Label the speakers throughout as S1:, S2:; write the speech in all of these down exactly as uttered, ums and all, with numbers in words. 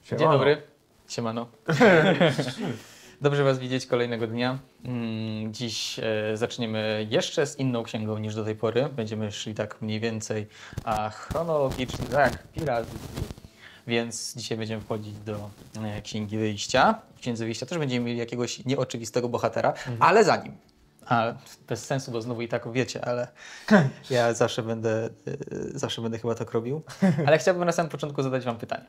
S1: Dzień dobry. Siemano. Dobrze Was widzieć kolejnego dnia. Dziś zaczniemy jeszcze z inną księgą niż do tej pory. Będziemy szli tak mniej więcej a chronologicznie, tak, piracji. Więc dzisiaj będziemy wchodzić do Księgi Wyjścia. W Księdze Wyjścia też będziemy mieli jakiegoś nieoczywistego bohatera, mhm. ale zanim. A bez sensu, bo znowu i tak wiecie, ale ja zawsze będę, zawsze będę chyba tak robił. Ale chciałbym na samym początku zadać Wam pytanie.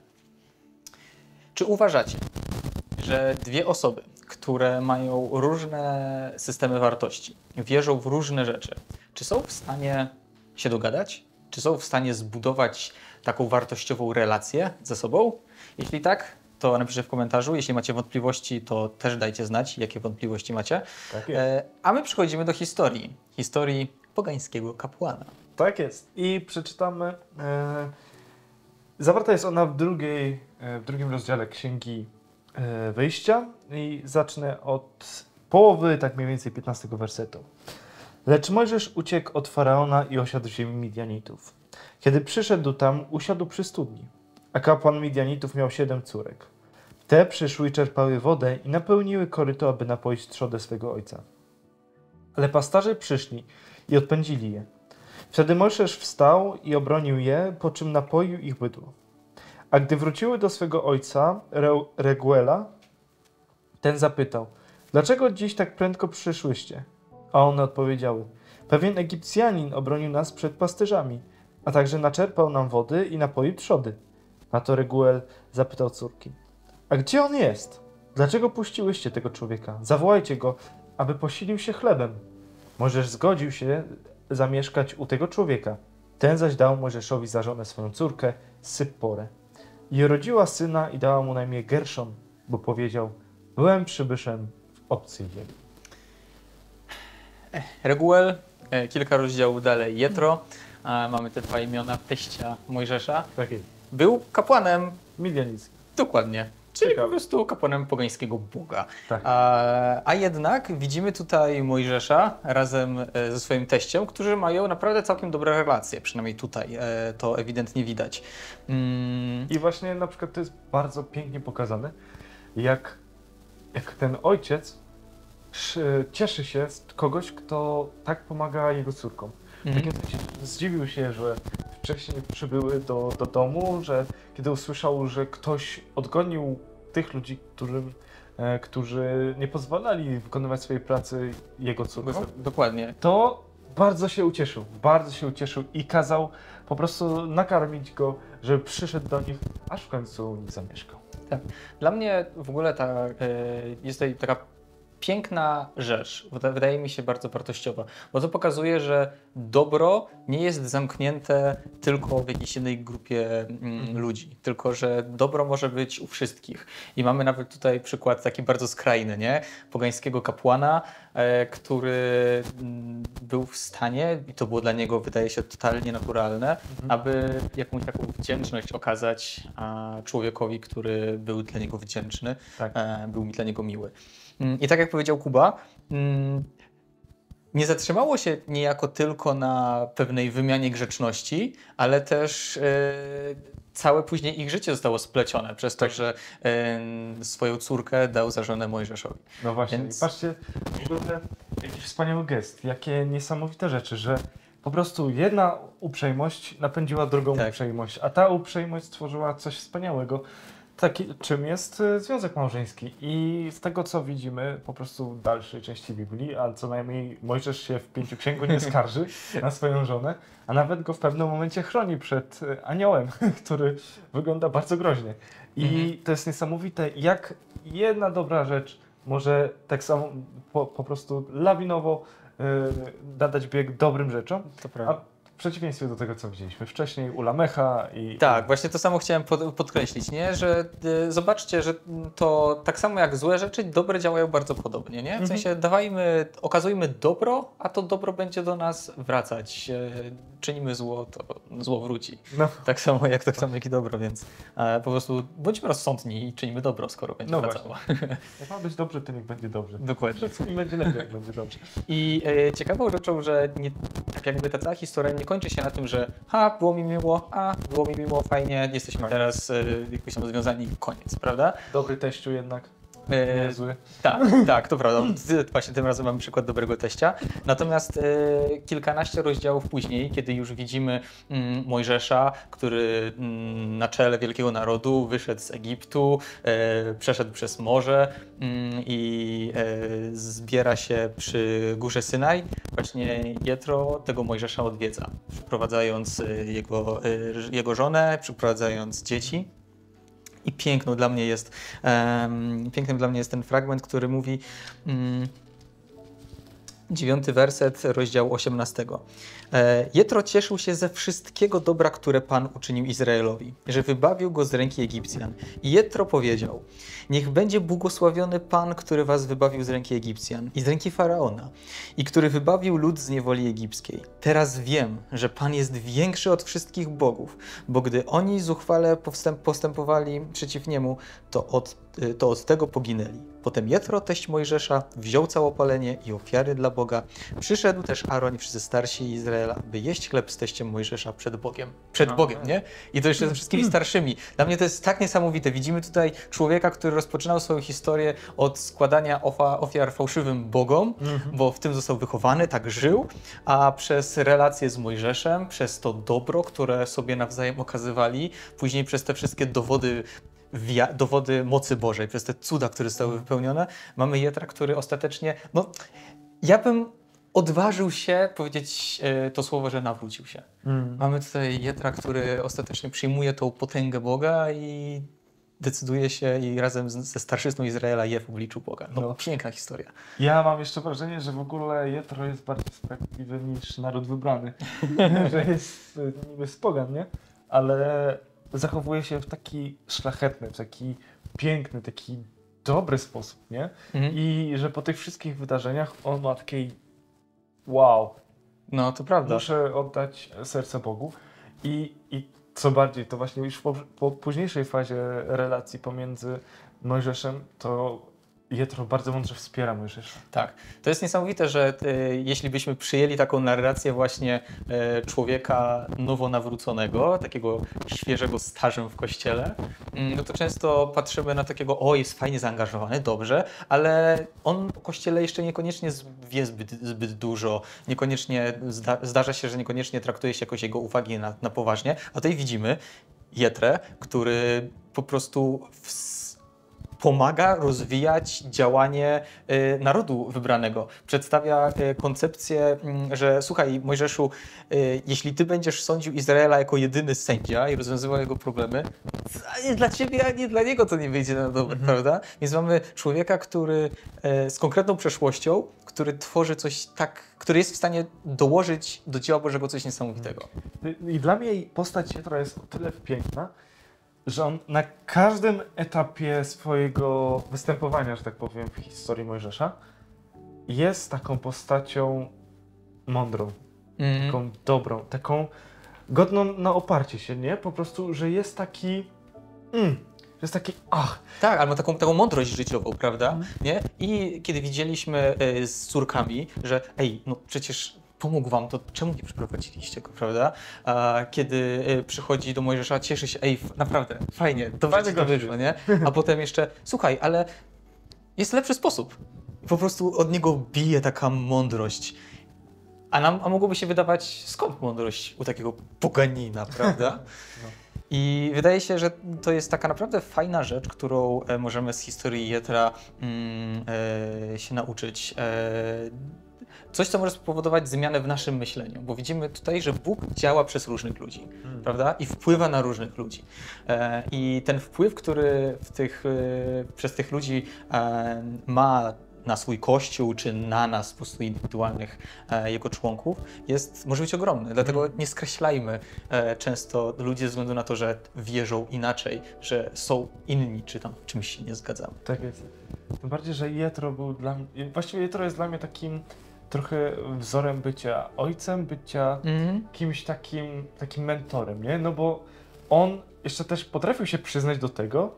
S1: Czy uważacie, że dwie osoby, które mają różne systemy wartości, wierzą w różne rzeczy, czy są w stanie się dogadać? Czy są w stanie zbudować taką wartościową relację ze sobą? Jeśli tak, to napiszcie w komentarzu. Jeśli macie wątpliwości, to też dajcie znać, jakie wątpliwości macie.
S2: Tak jest.
S1: E, a my przechodzimy do historii. Historii pogańskiego kapłana.
S2: Tak jest. I przeczytamy... E, zawarta jest ona w, drugiej, e, w drugim rozdziale Księgi e, Wyjścia. I zacznę od połowy, tak mniej więcej piętnastego wersetu. Lecz Mojżesz uciekł od Faraona i osiadł w ziemi Midianitów. Kiedy przyszedł tam, usiadł przy studni. A kapłan Midianitów miał siedem córek. Te przyszły i czerpały wodę i napełniły koryto, aby napoić trzodę swego ojca. Ale pasterze przyszli i odpędzili je. Wtedy Mojżesz wstał i obronił je, po czym napoił ich bydło. A gdy wróciły do swego ojca, Re Reguela, ten zapytał, dlaczego dziś tak prędko przyszłyście? A one odpowiedziały, pewien Egipcjanin obronił nas przed pasterzami, a także naczerpał nam wody i napoił trzody. Na to Reguel zapytał córki, a gdzie on jest? Dlaczego puściłyście tego człowieka? Zawołajcie go, aby posilił się chlebem. Mojżesz zgodził się zamieszkać u tego człowieka. Ten zaś dał Mojżeszowi za żonę swoją córkę, Sypporę. I rodziła syna i dała mu na imię Gerszon, bo powiedział, byłem przybyszem w obcej ziemi.
S1: Reguel, kilka rozdziałów dalej Jetro. Mamy te dwa imiona teścia Mojżesza.
S2: Tak jest.
S1: Był kapłanem.
S2: Midianicki.
S1: Dokładnie. Czyli
S2: Ciekawe.
S1: po prostu kapłanem pogańskiego Boga.
S2: Tak.
S1: A, a jednak widzimy tutaj Mojżesza razem ze swoim teściem, którzy mają naprawdę całkiem dobre relacje. Przynajmniej tutaj e, to ewidentnie widać. Mm.
S2: I właśnie na przykład to jest bardzo pięknie pokazane, jak, jak ten ojciec cieszy się z kogoś, kto tak pomaga jego córkom.
S1: Mhm.
S2: Tak jak zdziwił się, że wcześniej przybyły do, do domu, że kiedy usłyszał, że ktoś odgonił tych ludzi, którym, e, którzy nie pozwalali wykonywać swojej pracy jego córkom,
S1: Dokładnie.
S2: to bardzo się ucieszył, bardzo się ucieszył i kazał po prostu nakarmić go, żeby przyszedł do nich, aż w końcu u nich zamieszkał.
S1: Tak. Dla mnie w ogóle ta, y, jest tutaj taka piękna rzecz, wydaje mi się bardzo wartościowa, bo to pokazuje, że dobro nie jest zamknięte tylko w jakiejś jednej grupie mm, ludzi, tylko że dobro może być u wszystkich. I mamy nawet tutaj przykład taki bardzo skrajny, nie? Pogańskiego kapłana, e, który m, był w stanie, i to było dla niego, wydaje się, totalnie naturalne, mhm. aby jakąś taką wdzięczność okazać a, człowiekowi, który był dla niego wdzięczny, tak. e, był mi dla niego miły. I tak jak powiedział Kuba, nie zatrzymało się niejako tylko na pewnej wymianie grzeczności, ale też e, całe później ich życie zostało splecione przez to, tak. że e, swoją córkę dał za żonę Mojżeszowi.
S2: No właśnie,
S1: Więc...
S2: i patrzcie, w ogóle jaki wspaniały gest, jakie niesamowite rzeczy, że po prostu jedna uprzejmość napędziła drugą tak. uprzejmość, a ta uprzejmość stworzyła coś wspaniałego. Taki, czym jest związek małżeński. I z tego, co widzimy po prostu w dalszej części Biblii, a co najmniej Mojżesz się w Pięciu Księgu nie skarży na swoją żonę, a nawet go w pewnym momencie chroni przed aniołem, który wygląda bardzo groźnie. I mhm. to jest niesamowite, jak jedna dobra rzecz może tak samo po, po prostu lawinowo yy, nadać bieg dobrym rzeczom.
S1: To prawda.
S2: A w przeciwieństwie do tego, co widzieliśmy wcześniej u Lamecha i...
S1: Tak, właśnie to samo chciałem pod, podkreślić, nie? Że y, zobaczcie, że to tak samo jak złe rzeczy, dobre działają bardzo podobnie, nie? W sensie dawajmy, okazujmy dobro, a to dobro będzie do nas wracać. Y, czynimy zło, to zło wróci. No. Tak samo jak tak samo jak i dobro, więc e, po prostu bądźmy rozsądni i czynimy dobro, skoro będzie
S2: no
S1: wracało.
S2: Jak ma być dobrze, to niech będzie dobrze.
S1: Dokładnie.
S2: Wszystkim będzie lepiej, jak będzie dobrze.
S1: I e, ciekawą rzeczą, że nie, tak jakby ta cała historia nie kończy się na tym, że ha, było mi miło, a było mi miło, fajnie, jesteśmy teraz y, jakoś tam związani, koniec, prawda?
S2: Dobry teściu jednak.
S1: E,
S2: Nie zły.
S1: Tak, tak, to prawda. Właśnie tym razem mamy przykład dobrego teścia. Natomiast e, kilkanaście rozdziałów później, kiedy już widzimy mm, Mojżesza, który mm, na czele wielkiego narodu wyszedł z Egiptu, e, przeszedł przez morze mm, i e, zbiera się przy górze Synaj, właśnie Jetro tego Mojżesza odwiedza, przyprowadzając e, jego, e, jego żonę, przyprowadzając dzieci. I piękną dla mnie jest, um, pięknym dla mnie jest ten fragment, który mówi, um, dziewiąty werset, rozdział osiemnastego. E, Jetro cieszył się ze wszystkiego dobra, które Pan uczynił Izraelowi, że wybawił go z ręki Egipcjan. I Jetro powiedział, niech będzie błogosławiony Pan, który was wybawił z ręki Egipcjan i z ręki Faraona i który wybawił lud z niewoli egipskiej. Teraz wiem, że Pan jest większy od wszystkich bogów, bo gdy oni zuchwale powstęp, postępowali przeciw niemu, to od, to od tego poginęli. Potem Jetro, teść Mojżesza, wziął całopalenie i ofiary dla Boga. Przyszedł też Aaron i wszyscy starsi Izraela, by jeść chleb z teściem Mojżesza przed Bogiem. Przed
S2: No,
S1: Bogiem, nie? I to jeszcze ze wszystkimi starszymi. Dla mnie to jest tak niesamowite. Widzimy tutaj człowieka, który rozpoczynał swoją historię od składania ofa, ofiar fałszywym bogom,
S2: Mhm.
S1: bo w tym został wychowany, tak żył, a przez relacje z Mojżeszem, przez to dobro, które sobie nawzajem okazywali, później przez te wszystkie dowody Wia- dowody mocy Bożej, przez te cuda, które zostały wypełnione, mamy Jetra, który ostatecznie, no ja bym odważył się powiedzieć e, to słowo, że nawrócił się.
S2: Mm.
S1: Mamy tutaj Jetra, który ostatecznie przyjmuje tą potęgę Boga i decyduje się i razem z, ze starszyzną Izraela je w obliczu Boga. No,
S2: No.
S1: piękna historia.
S2: Ja mam jeszcze wrażenie, że w ogóle Jetro jest bardziej sprawiedliwy niż naród wybrany. Że jest y, niby z pogan, nie? Ale zachowuje się w taki szlachetny, w taki piękny, taki dobry sposób, nie?
S1: Mhm.
S2: I że po tych wszystkich wydarzeniach on ma takiej wow,
S1: No, to prawda.
S2: muszę oddać serce Bogu. I, i co bardziej, to właśnie już po, po późniejszej fazie relacji pomiędzy Mojżeszem, to Jetro bardzo mądrze wspiera Mojżesza.
S1: Tak, to jest niesamowite, że e, jeśli byśmy przyjęli taką narrację właśnie e, człowieka nowo nawróconego, takiego świeżego stażem w kościele, mm, no to często patrzymy na takiego, o jest fajnie zaangażowany, dobrze, ale on o kościele jeszcze niekoniecznie z- wie zbyt, zbyt dużo, niekoniecznie zda, zdarza się, że niekoniecznie traktuje się jakoś jego uwagi na, na poważnie, a tutaj widzimy Jetrę, który po prostu w pomaga rozwijać działanie y, narodu wybranego. Przedstawia y, koncepcję, y, że słuchaj Mojżeszu, y, jeśli ty będziesz sądził Izraela jako jedyny sędzia i rozwiązywał jego problemy, ani dla ciebie, ani dla niego to nie wyjdzie na dobre,
S2: Mhm.
S1: prawda? Więc mamy człowieka, który y, z konkretną przeszłością, który tworzy coś tak, który jest w stanie dołożyć do dzieła Bożego coś niesamowitego.
S2: I dla mnie postać Jetro jest o tyle piękna, że on na każdym etapie swojego występowania, że tak powiem, w historii Mojżesza jest taką postacią mądrą,
S1: Mhm.
S2: taką dobrą, taką godną na oparcie się, nie? Po prostu, że jest taki mm, że jest taki ach,
S1: Tak, ale ma taką, taką mądrość życiową, prawda?
S2: Mhm.
S1: Nie? I kiedy widzieliśmy e, z córkami, że ej, no przecież pomógł wam, to czemu nie przyprowadziliście go, prawda? A kiedy e, przychodzi do Mojżesza, cieszy się, ej, f- naprawdę, fajnie, dobrze
S2: Fajny
S1: ci to
S2: gościu.
S1: wyszło, nie? A potem jeszcze, słuchaj, ale jest lepszy sposób. I po prostu od niego bije taka mądrość. A nam a mogłoby się wydawać, skąd mądrość u takiego poganina, prawda?
S2: No.
S1: I wydaje się, że to jest taka naprawdę fajna rzecz, którą e, możemy z historii Jetra mm, e, się nauczyć. E, coś, co może spowodować zmianę w naszym myśleniu, bo widzimy tutaj, że Bóg działa przez różnych ludzi,
S2: Mm.
S1: prawda? I wpływa na różnych ludzi. E, I ten wpływ, który w tych, e, przez tych ludzi e, ma na swój kościół, czy na nas, po prostu indywidualnych e, jego członków, jest, może być ogromny. Dlatego nie skreślajmy e, często ludzi ze względu na to, że wierzą inaczej, że są inni, czy tam w czymś się nie zgadzamy.
S2: Tak jest. Tym bardziej, że Jetro był dla mnie, właściwie Jetro jest dla mnie takim trochę wzorem bycia ojcem, bycia
S1: Mhm.
S2: kimś takim, takim mentorem, nie? No bo on jeszcze też potrafił się przyznać do tego,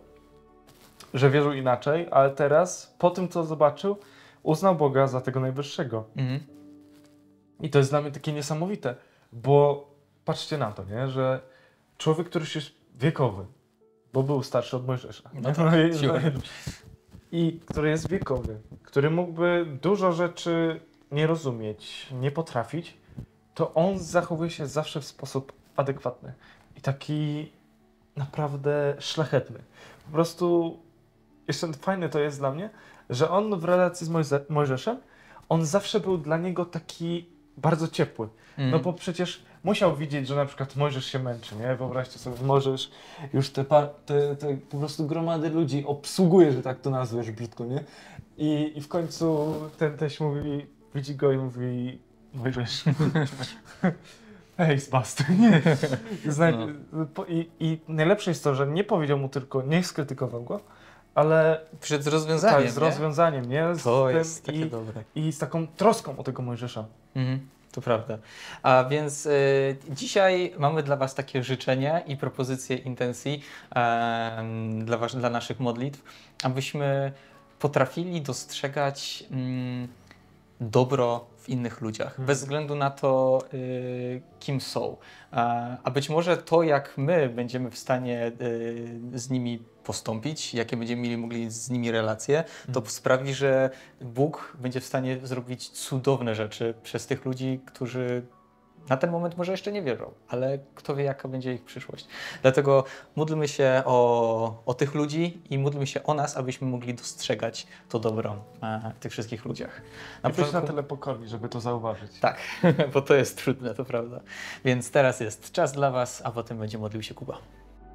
S2: że wierzył inaczej, ale teraz, po tym co zobaczył, uznał Boga za tego najwyższego.
S1: Mhm.
S2: I to jest dla mnie takie niesamowite, Bo patrzcie na to, nie? Że człowiek, który już jest wiekowy, bo był starszy od Mojżesza.
S1: No
S2: No i,
S1: siłą.
S2: I który jest wiekowy, który mógłby dużo rzeczy nie rozumieć, nie potrafić, to on zachowuje się zawsze w sposób adekwatny i taki naprawdę szlachetny. Po prostu jeszcze fajne to jest dla mnie, że on w relacji z Mojze- Mojżeszem, on zawsze był dla niego taki bardzo ciepły.
S1: Mm.
S2: No bo przecież musiał widzieć, że na przykład Mojżesz się męczy, nie? Wyobraźcie sobie, Mojżesz już te, pa- te, te po prostu gromady ludzi obsługuje, że tak to nazwiesz brzydko, nie? I, i w końcu ten teść mówi, widzi go i mówi, Mojżesz, hej, zbastuj, nie? Zna-
S1: No.
S2: po- i, I najlepsze jest to, że nie powiedział mu tylko, nie skrytykował go, ale
S1: Przyszedł z rozwiązaniem,
S2: tak, z
S1: nie?
S2: rozwiązaniem, nie? Z
S1: To
S2: tym
S1: jest takie
S2: i,
S1: dobre.
S2: I z taką troską o tego Mojżesza.
S1: Mhm, to prawda. A więc y, dzisiaj mamy dla Was takie życzenie i propozycje intencji em, dla, was, dla naszych modlitw, abyśmy potrafili dostrzegać mm, dobro w innych ludziach,
S2: Mhm.
S1: bez względu na to, y, kim są. A, a być może to, jak my będziemy w stanie y, z nimi postąpić, jakie będziemy mieli mogli z nimi relacje, to
S2: Mhm.
S1: sprawi, że Bóg będzie w stanie zrobić cudowne rzeczy przez tych ludzi, którzy na ten moment może jeszcze nie wierzą, ale kto wie, jaka będzie ich przyszłość. Dlatego módlmy się o, o tych ludzi i módlmy się o nas, abyśmy mogli dostrzegać to dobro e, w tych wszystkich ludziach.
S2: Na
S1: Na
S2: być na
S1: początku-
S2: tyle pokorni, żeby to zauważyć.
S1: Tak, bo to jest trudne, to prawda. Więc teraz jest czas dla Was, a potem będzie modlił się Kuba.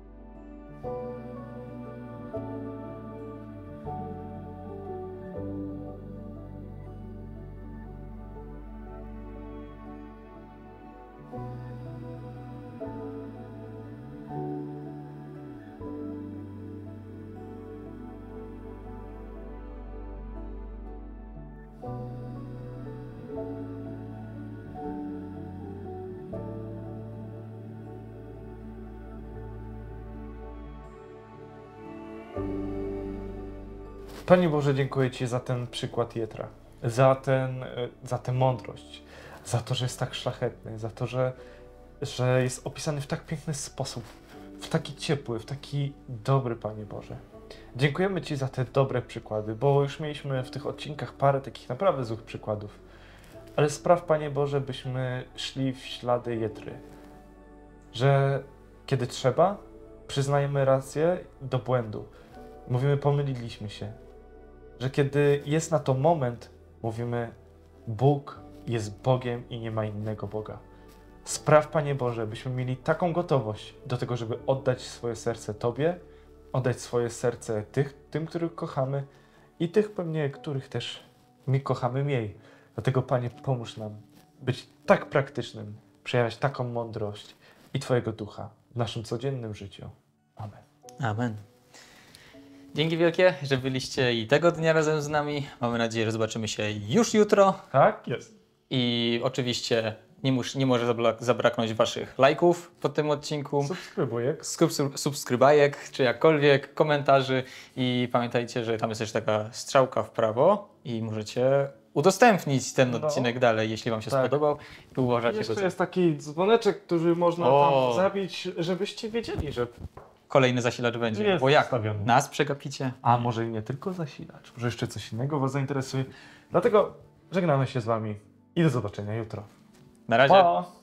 S2: Panie Boże, dziękuję Ci za ten przykład Jetra, za, ten, e, za tę mądrość, za to, że jest tak szlachetny, za to, że, że jest opisany w tak piękny sposób, w taki ciepły, w taki dobry, Panie Boże. Dziękujemy Ci za te dobre przykłady, bo już mieliśmy w tych odcinkach parę takich naprawdę złych przykładów. Ale spraw, Panie Boże, byśmy szli w ślady Jetry, że kiedy trzeba, przyznajemy rację do błędu. Mówimy, pomyliliśmy się. Że kiedy jest na to moment, mówimy, Bóg jest Bogiem i nie ma innego Boga. Spraw, Panie Boże, byśmy mieli taką gotowość do tego, żeby oddać swoje serce Tobie, oddać swoje serce tych, tym, których kochamy i tych pewnie, których też my kochamy mniej. Dlatego, Panie, pomóż nam być tak praktycznym, przejawiać taką mądrość i Twojego Ducha w naszym codziennym życiu. Amen.
S1: Amen. Dzięki wielkie, że byliście i tego dnia razem z nami. Mamy nadzieję, że zobaczymy się już jutro.
S2: Tak? Jest.
S1: I oczywiście nie, mus, nie może zabla- zabraknąć Waszych lajków pod tym odcinku,
S2: Subskrybuję.
S1: subskry- subskrybajek, czy jakkolwiek, komentarzy. I pamiętajcie, że tam jest też taka strzałka w prawo i możecie udostępnić ten
S2: No.
S1: odcinek dalej, jeśli Wam się
S2: Tak.
S1: spodobał i uważacie
S2: Jeszcze
S1: go.
S2: jest taki dzwoneczek, który można
S1: O.
S2: tam zabić, żebyście wiedzieli, że
S1: Kolejny zasilacz będzie.
S2: jest
S1: Bo jak
S2: ustawiony.
S1: nas przegapicie?
S2: A może i nie tylko zasilacz, może jeszcze coś innego Was zainteresuje. Dlatego żegnamy się z Wami i do zobaczenia jutro.
S1: Na razie.
S2: Pa!